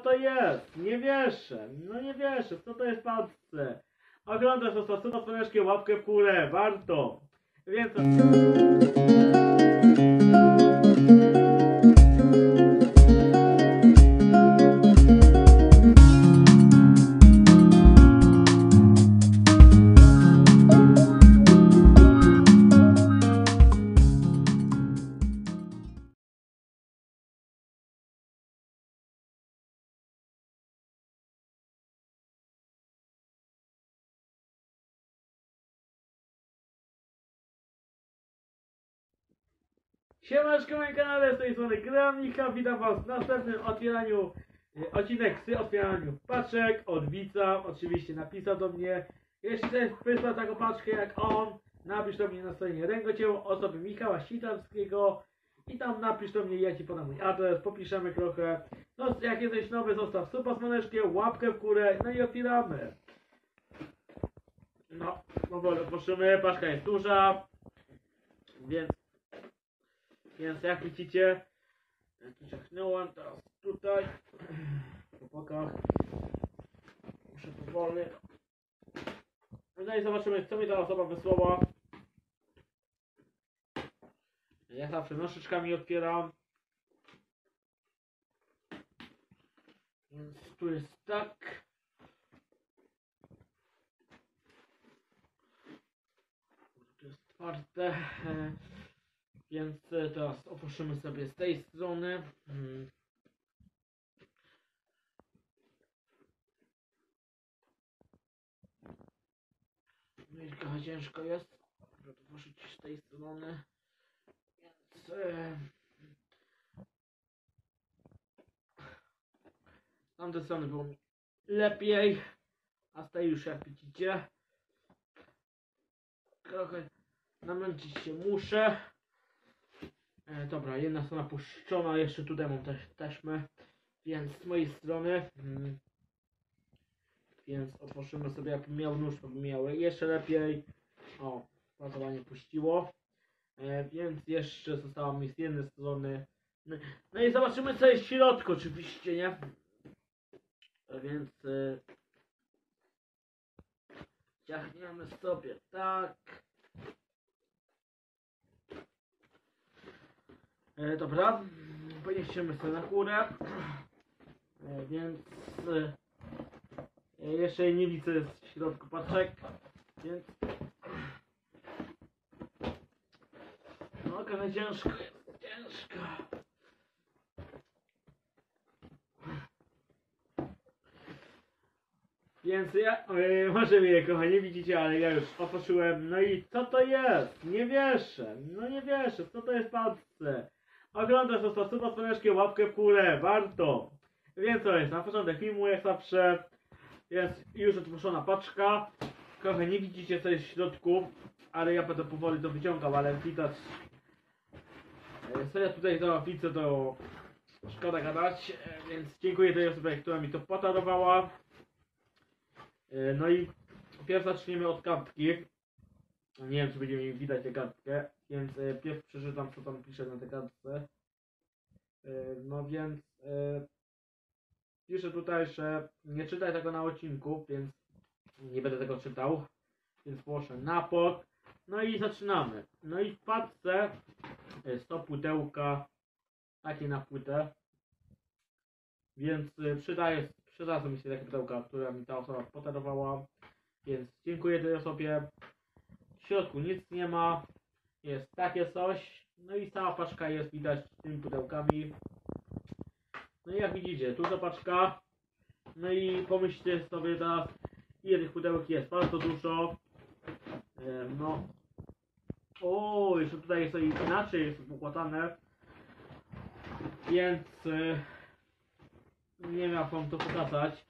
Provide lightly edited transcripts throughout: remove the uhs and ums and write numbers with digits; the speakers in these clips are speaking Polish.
to jest? Nie wierzę, no nie wierzę, co to jest w paczce? Oglądasz to super słoneczkie, łapkę w górę, warto. Więc... Siemaneczko, moim kanale, z tej strony Gramika, witam was w następnym otwieraniu, odcinek z otwieraniu paczek od widza. Oczywiście napisał do mnie, jeśli chcesz wysłać taką paczkę jak on, napisz do mnie na stronie Rękocieło osoby Michała Sitarskiego i tam napisz do mnie, ja ci podam mój adres, popiszemy trochę. No, jak jesteś nowy, zostaw suba słoneczkie, łapkę w górę, no i otwieramy. No, powoli otworzymy, paczka jest duża, więc jak widzicie, tu ciachnąłem, teraz tutaj, po bokach, muszę powoli. No i zobaczymy, co mi ta osoba wysłała. Ja zawsze nożyczkami otwieram. Więc tu jest tak. Tu jest otwarte. Więc teraz otworzymy sobie z tej strony. No i trochę ciężko jest, żeby otworzyć z tej strony. Więc z tamtej strony było mi lepiej, a z tej już, jak widzicie, trochę namęczyć się muszę. Dobra, jedna strona puszczona, jeszcze tutaj mam też taśmę, więc z mojej strony, więc otworzymy sobie, jak miał nóż, to by miały jeszcze lepiej. O, pasowanie puściło, więc jeszcze została mi z jednej strony. No i zobaczymy, co jest w środku, oczywiście, nie? Więc ciachniemy sobie tak. Dobra, poniesiemy sobie na górę, więc jeszcze nie widzę w środku paczek, więc no trochę ciężko jest, ciężko. Więc ja, może mnie kochani widzicie, ale ja już otworzyłem. No i co to jest? Nie wierzę, no nie wierzę, co to jest w paczce? Oglądasz to super słoneczkie, łapkę w górę, warto. Więc to jest na początek filmu, jak zawsze. Jest już otworzona paczka. Trochę nie widzicie, co jest w środku, ale ja będę powoli to wyciągał, ale widać. Co ja tutaj to widzę, to szkoda gadać, więc dziękuję tej osobie, która mi to podarowała. No i pierw zaczniemy od kartki. Nie wiem, czy będzie widać tę kartkę, więc pierw przeczytam, co tam pisze na tej kartce. No więc pisze tutaj, że nie czytaj tego na odcinku, więc nie będę tego czytał. Więc proszę na bok. No i zaczynamy. No i w paczce jest to pudełka, takie na płytę. Więc przydadzą mi się takie pudełka, które mi ta osoba podarowała. Więc dziękuję tej osobie. W środku nic nie ma. Jest takie coś. No i cała paczka jest widać z tymi pudełkami. No i jak widzicie, duża paczka. No i pomyślcie sobie teraz, ile tych pudełek jest. Bardzo dużo. No. O, jeszcze tutaj jest inaczej, jest układane. Więc nie wiem, jak wam to pokazać.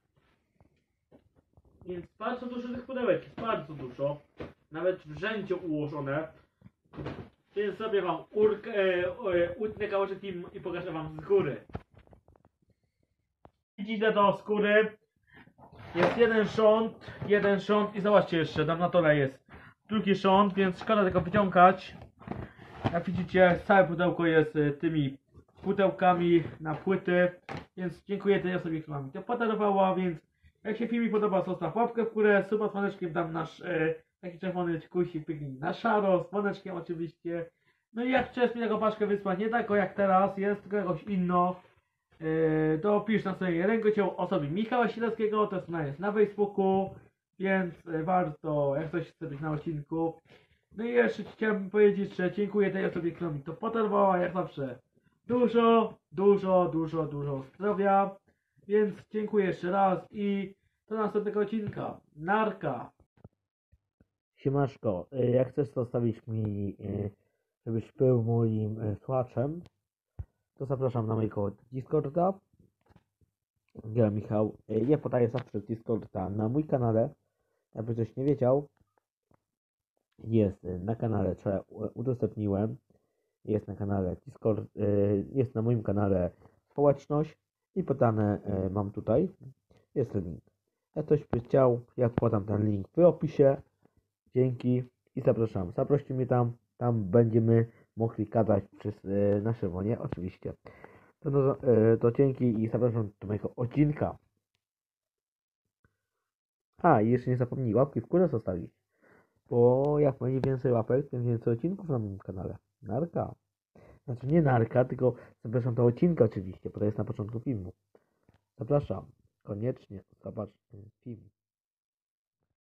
Więc bardzo dużo tych pudełek jest, bardzo dużo. Nawet w rzędzie ułożone. Więc sobie wam utnę kawałeczek i pokażę wam z góry. Widzicie to z góry. Jest jeden rząd i zobaczcie jeszcze, tam na dole jest drugi rząd, więc szkoda tego wyciągać. Jak widzicie, całe pudełko jest tymi pudełkami na płyty, więc dziękuję tej osobie, która mi to podarowała, więc jak się film mi podoba, zostaw łapkę w górę, suba z dzwoneczkiem, dam nasz taki czerwony kusik pięknie na szaro, z dzwoneczkiem oczywiście. No i jak chcesz mi taką paczkę wysłać, nie taką jak teraz, jest tylko jakąś inną, to pisz na stronie rękocieł osobie Michała Silewskiego, to jest na Facebooku, więc warto, jak coś chce być na odcinku. No i jeszcze chciałbym powiedzieć, że dziękuję tej osobie, która mi to podarowała, jak zawsze. Dużo zdrowia, więc dziękuję jeszcze raz i do następnego odcinka. Narka! Siemaszko, jak chcesz zostawić mi, żebyś był moim słuchaczem, to zapraszam na mojego Discorda. Ja Michał, ja podaję zawsze Discorda na mój kanale, jakby ktoś nie wiedział, jest na kanale, co ja udostępniłem, jest na kanale Discord, jest na moim kanale społeczność i podane mam tutaj, jest link. Jak ktoś by chciał, ja podam ten link w opisie. Dzięki i zapraszam. Zaproście mnie tam będziemy mogli gadać przez na żywo, nie? Oczywiście. To dzięki i zapraszam do mojego odcinka. A, i jeszcze nie zapomnij łapki w górę zostawić. Bo jak będzie więcej łapek, tym więcej odcinków na moim kanale. Narka. Znaczy nie narka, tylko zapraszam do odcinka oczywiście, bo to jest na początku filmu. Zapraszam. Koniecznie zobacz ten film.